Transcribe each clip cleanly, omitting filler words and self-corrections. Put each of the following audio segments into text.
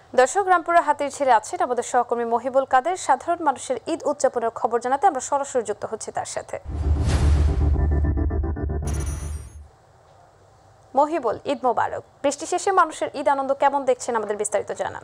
দর্শক, রামপুরা হাতির ঝিলে আছেন আমাদের সহকর্মী মহিবুল কাদের। সাধারণ মানুষের ঈদ উদযাপনের খবর জানাতে আমরা সরাসরি যুক্ত হচ্ছি তার সাথে। মহিবুল, ঈদ মোবারক। বৃষ্টি শেষে মানুষের ঈদ আনন্দ কেমন দেখছেন, আমাদের বিস্তারিত জানান।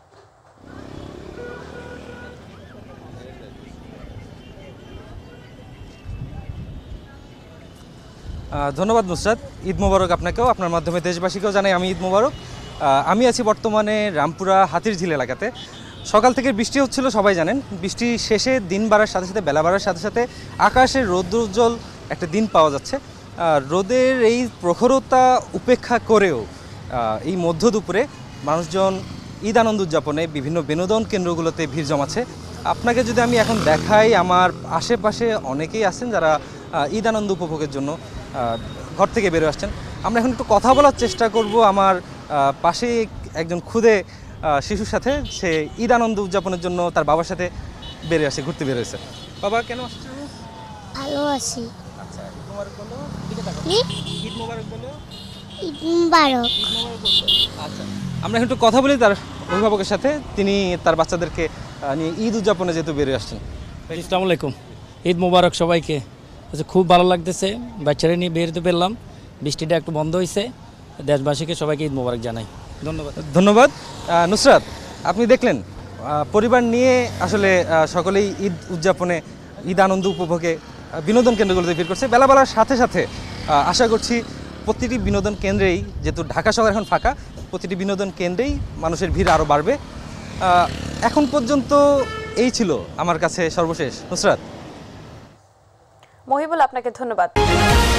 ধন্যবাদ নুসরাত। ঈদ মোবারক আপনাকেও, আপনার মাধ্যমে দেশবাসীকেও জানাই আমি ঈদ মোবারক। আমি আছি বর্তমানে রামপুরা হাতির ঝিল এলাকাতে। সকাল থেকে বৃষ্টি হচ্ছিল, সবাই জানেন। বৃষ্টি শেষে দিন বাড়ার সাথে সাথে, বেলা বাড়ার সাথে সাথে আকাশে রৌদ্রোজ্জ্বল একটা দিন পাওয়া যাচ্ছে। রোদের এই প্রখরতা উপেক্ষা করেও এই মধ্য দুপুরে মানুষজন ঈদ আনন্দ উদযাপনে বিভিন্ন বিনোদন কেন্দ্রগুলোতে ভিড় জমাচ্ছে। আপনাকে যদি আমি এখন দেখাই, আমার আশেপাশে অনেকেই আছেন যারা ঈদ আনন্দ উপভোগের জন্য ঘর থেকে বেরো আসছেন। আমরা এখন একটু কথা বলার চেষ্টা করব আমার পাশে একজন ক্ষুদে শিশুর সাথে। সে ঈদ আনন্দ উদযাপনের জন্য তার বাবার সাথে বেরিয়ে আসে, ঘুরতে বেরোয়েছে। বাবা, কেন আসছে? ভালো আছি। আচ্ছা, ঈদ মোবারক বলো। ঈদ মোবারক বলো। ঈদ মুবারক। আচ্ছা, আমরা একটু কথা বলি তার অভিভাবকের সাথে। তিনি তার বাচ্চাদেরকে নিয়ে ঈদ উদযাপনে যেহেতু বেরিয়ে আসছেন। আসসালামু আলাইকুম, ঈদ মোবারক সবাইকে। আচ্ছা, খুব ভালো লাগতেছে, বাচ্চারা নিয়ে বেরোতে পারলাম। বৃষ্টিটা একটু বন্ধ হয়েছে। দেশবাসীকে সবাইকে ঈদ মোবারক জানাই। ধন্যবাদ। ধন্যবাদ। নুসরাত, আপনি দেখলেন পরিবার নিয়ে আসলে সকলেই ঈদ উদযাপনে, ঈদ আনন্দ উপভোগে বিনোদন কেন্দ্রগুলোতে ভিড় করছে। বেলা বেলার সাথে সাথে আশা করছি প্রতিটি বিনোদন কেন্দ্রেই, যেহেতু ঢাকা শহর এখন ফাঁকা, প্রতিটি বিনোদন কেন্দ্রেই মানুষের ভিড় আরও বাড়বে। এখন পর্যন্ত এই ছিল আমার কাছে সর্বশেষ। নুসরাত। মহিবুল, আপনাকে ধন্যবাদ।